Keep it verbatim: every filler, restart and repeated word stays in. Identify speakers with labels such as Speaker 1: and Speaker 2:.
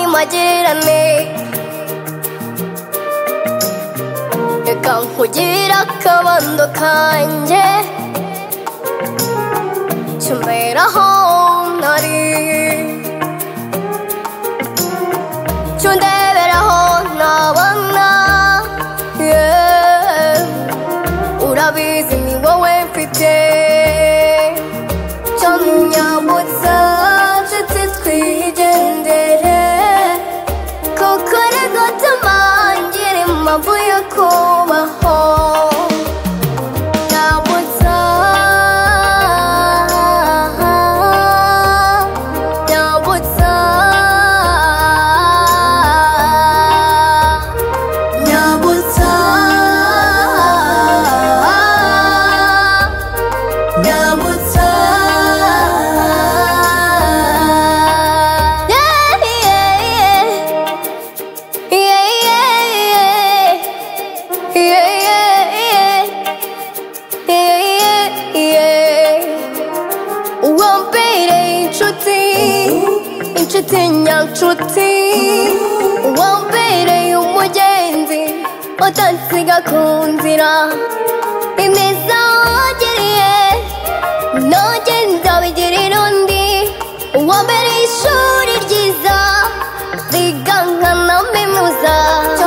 Speaker 1: magirane reka nkugira akabando kanjye cyumberaho nari cyundeberaho nabona urabizi ni wowe mfite Nyambutsa nshuti twigendere kuko ari gutuma ngira impamvu yo kubaho Nyambutsa Nyambutsa Nyambutsa Nyambutsa Nyanshuti wambereye umugenzi utansiga ku nzira imeza wagiriye none nzabigirira undi wambereye ishuri ryiza riga nka Lamiz